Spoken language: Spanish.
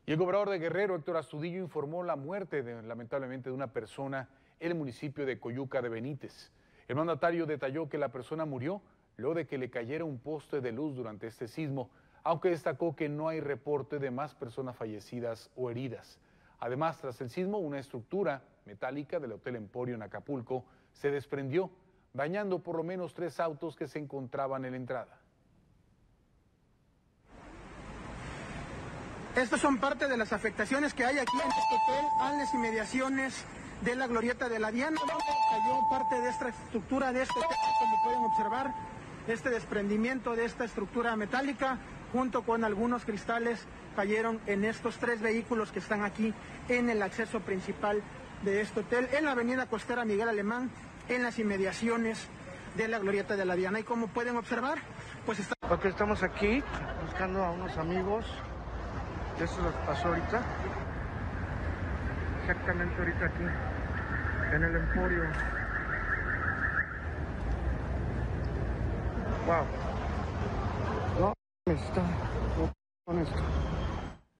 Y el gobernador de Guerrero, Héctor Astudillo, informó la muerte, lamentablemente, de una persona en el municipio de Coyuca de Benítez. El mandatario detalló que la persona murió luego de que le cayera un poste de luz durante este sismo, aunque destacó que no hay reporte de más personas fallecidas o heridas. Además, tras el sismo, una estructura metálica del Hotel Emporio en Acapulco se desprendió, dañando por lo menos 3 autos que se encontraban en la entrada. Estas son parte de las afectaciones que hay aquí en este hotel, a las inmediaciones de la Glorieta de la Diana, donde cayó parte de esta estructura de este hotel, como pueden observar, este desprendimiento de esta estructura metálica, junto con algunos cristales, cayeron en estos 3 vehículos que están aquí en el acceso principal de este hotel, en la avenida costera Miguel Alemán, en las inmediaciones de la Glorieta de la Diana. Y como pueden observar, pues estamos aquí buscando a unos amigos. Eso es lo que pasó ahorita, exactamente ahorita aquí, en el Emporio. Wow. No, está con esto.